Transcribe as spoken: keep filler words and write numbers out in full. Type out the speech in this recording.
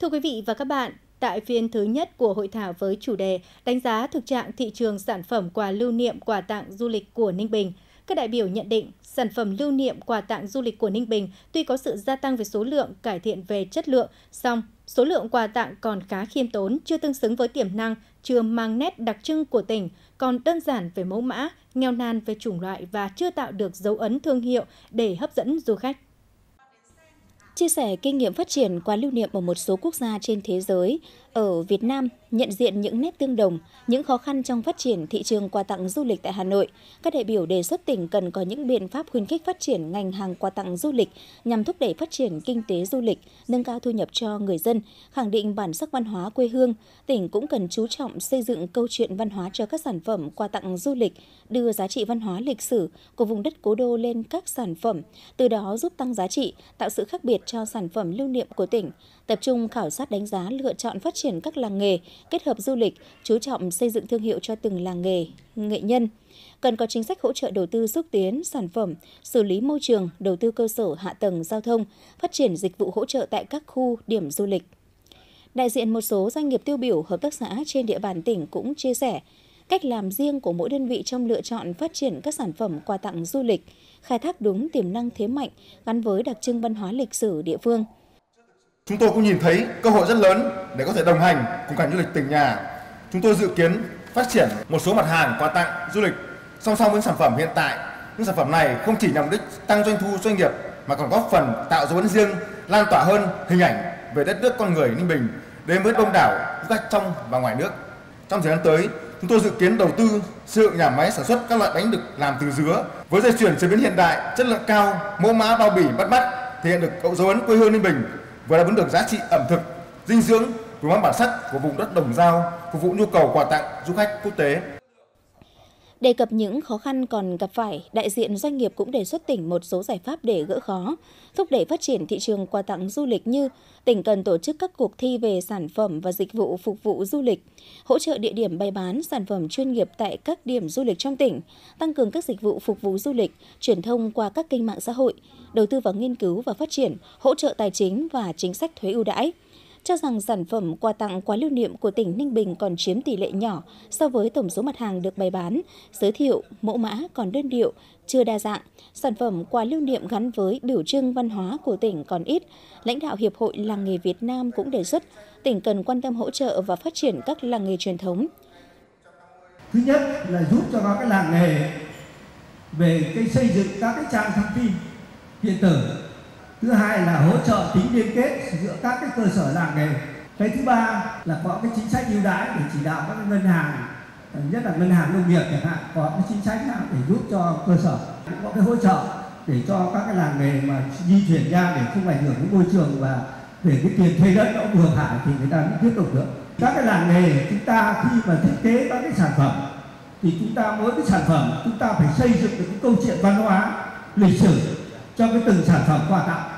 Thưa quý vị và các bạn, tại phiên thứ nhất của hội thảo với chủ đề đánh giá thực trạng thị trường sản phẩm quà lưu niệm quà tặng du lịch của Ninh Bình, các đại biểu nhận định sản phẩm lưu niệm quà tặng du lịch của Ninh Bình tuy có sự gia tăng về số lượng, cải thiện về chất lượng, song số lượng quà tặng còn khá khiêm tốn, chưa tương xứng với tiềm năng, chưa mang nét đặc trưng của tỉnh, còn đơn giản về mẫu mã, nghèo nàn về chủng loại và chưa tạo được dấu ấn thương hiệu để hấp dẫn du khách. Chia sẻ kinh nghiệm phát triển quà lưu niệm ở một số quốc gia trên thế giới, ở Việt Nam nhận diện những nét tương đồng, những khó khăn trong phát triển thị trường quà tặng du lịch tại Hà Nội, các đại biểu đề xuất tỉnh cần có những biện pháp khuyến khích phát triển ngành hàng quà tặng du lịch nhằm thúc đẩy phát triển kinh tế du lịch, nâng cao thu nhập cho người dân, khẳng định bản sắc văn hóa quê hương. Tỉnh cũng cần chú trọng xây dựng câu chuyện văn hóa cho các sản phẩm quà tặng du lịch, đưa giá trị văn hóa lịch sử của vùng đất cố đô lên các sản phẩm, từ đó giúp tăng giá trị, tạo sự khác biệt cho sản phẩm lưu niệm của tỉnh. Tập trung khảo sát đánh giá lựa chọn phát triển các làng nghề, kết hợp du lịch, chú trọng xây dựng thương hiệu cho từng làng nghề, nghệ nhân. Cần có chính sách hỗ trợ đầu tư xúc tiến sản phẩm, xử lý môi trường, đầu tư cơ sở hạ tầng giao thông, phát triển dịch vụ hỗ trợ tại các khu điểm du lịch. Đại diện một số doanh nghiệp tiêu biểu hợp tác xã trên địa bàn tỉnh cũng chia sẻ cách làm riêng của mỗi đơn vị trong lựa chọn phát triển các sản phẩm quà tặng du lịch, khai thác đúng tiềm năng thế mạnh gắn với đặc trưng văn hóa lịch sử địa phương. Chúng tôi cũng nhìn thấy cơ hội rất lớn để có thể đồng hành cùng ngành du lịch tỉnh nhà. Chúng tôi dự kiến phát triển một số mặt hàng quà tặng du lịch song song với sản phẩm hiện tại. Những sản phẩm này không chỉ nhằm mục đích tăng doanh thu doanh nghiệp mà còn góp phần tạo dấu ấn riêng, lan tỏa hơn hình ảnh về đất nước con người Ninh Bình đến với đông đảo du khách trong và ngoài nước. Trong thời gian tới, chúng tôi dự kiến đầu tư xây dựng nhà máy sản xuất các loại bánh được làm từ dứa với dây chuyền chế biến hiện đại, chất lượng cao, mẫu mã bao bì bắt mắt, thể hiện được dấu ấn quê hương Ninh Bình, vừa đáp ứng được giá trị ẩm thực, dinh dưỡng, vừa mang bản sắc của vùng đất Đồng Dao, phục vụ nhu cầu quà tặng du khách quốc tế. Đề cập những khó khăn còn gặp phải, đại diện doanh nghiệp cũng đề xuất tỉnh một số giải pháp để gỡ khó, thúc đẩy phát triển thị trường quà tặng du lịch như tỉnh cần tổ chức các cuộc thi về sản phẩm và dịch vụ phục vụ du lịch, hỗ trợ địa điểm bày bán sản phẩm chuyên nghiệp tại các điểm du lịch trong tỉnh, tăng cường các dịch vụ phục vụ du lịch, truyền thông qua các kênh mạng xã hội, đầu tư vào nghiên cứu và phát triển, hỗ trợ tài chính và chính sách thuế ưu đãi. Cho rằng sản phẩm quà tặng quà lưu niệm của tỉnh Ninh Bình còn chiếm tỷ lệ nhỏ so với tổng số mặt hàng được bày bán, giới thiệu, mẫu mã còn đơn điệu, chưa đa dạng, sản phẩm quà lưu niệm gắn với biểu trưng văn hóa của tỉnh còn ít. Lãnh đạo Hiệp hội Làng nghề Việt Nam cũng đề xuất tỉnh cần quan tâm hỗ trợ và phát triển các làng nghề truyền thống. Thứ nhất là giúp cho các cái làng nghề về cái xây dựng các cái trang thông tin điện tử. Thứ hai là hỗ trợ tính liên kết giữa các cái cơ sở làng nghề. Cái thứ ba là có cái chính sách ưu đãi để chỉ đạo các ngân hàng, nhất là ngân hàng nông nghiệp chẳng hạn, có cái chính sách nào để giúp cho cơ sở, cũng có cái hỗ trợ để cho các cái làng nghề mà di chuyển ra để không ảnh hưởng đến môi trường và để cái tiền thuê đất nó vừa phải thì người ta mới tiếp tục được. Các cái làng nghề chúng ta khi mà thiết kế các cái sản phẩm thì chúng ta mỗi cái sản phẩm chúng ta phải xây dựng được cái câu chuyện văn hóa lịch sử cho cái từng sản phẩm quà tặng.